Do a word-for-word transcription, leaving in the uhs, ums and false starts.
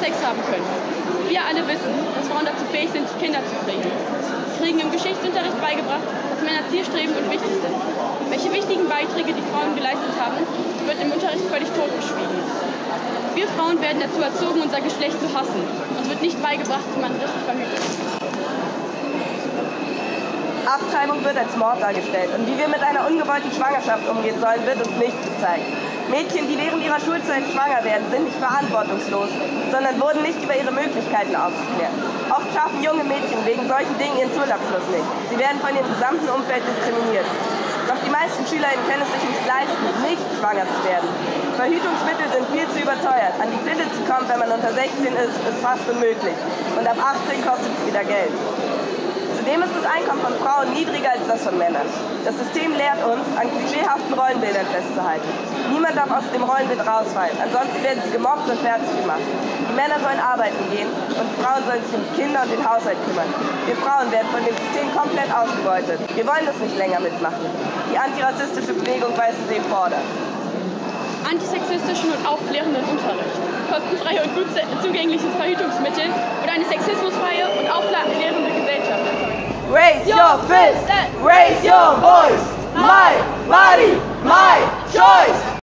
Sex haben können. Wir alle wissen, dass Frauen dazu fähig sind, Kinder zu kriegen. Sie kriegen im Geschichtsunterricht beigebracht, dass Männer zielstrebend und wichtig sind. Welche wichtigen Beiträge die Frauen geleistet haben, wird im Unterricht völlig totgeschwiegen. Wir Frauen werden dazu erzogen, unser Geschlecht zu hassen. Uns wird nicht beigebracht, wie man richtig verhütet. Abtreibung wird als Mord dargestellt und wie wir mit einer ungewollten Schwangerschaft umgehen sollen, wird uns nicht gezeigt. Mädchen, die während ihrer Schulzeit schwanger werden, sind nicht verantwortungslos, sondern wurden nicht über ihre Möglichkeiten aufgeklärt. Oft schaffen junge Mädchen wegen solchen Dingen ihren Schulabschluss nicht. Sie werden von ihrem gesamten Umfeld diskriminiert. Doch die meisten SchülerInnen können es sich nicht leisten, nicht schwanger zu werden. Verhütungsmittel sind viel zu überteuert. An die Pille zu kommen, wenn man unter sechzehn ist, ist fast unmöglich. Und ab achtzehn kostet es wieder Geld. Zudem ist das Einkommen von Frauen niedriger als das von Männern. Das System lehrt uns, an klischeehaften Rollenbildern festzuhalten. Niemand darf aus dem Rollenbild rausfallen, ansonsten werden sie gemobbt und fertig gemacht. Die Männer sollen arbeiten gehen und Frauen sollen sich um die Kinder und den Haushalt kümmern. Wir Frauen werden von dem System komplett ausgebeutet. Wir wollen das nicht länger mitmachen. Die antirassistische Bewegung Weiße See fordert antisexistischen und aufklärenden Unterricht, kostenfreie und gut zugängliches Verhütungsmittel und eine sexismusfreie und aufklärende Gesellschaft. Raise your fist, raise your voice, my body, my choice.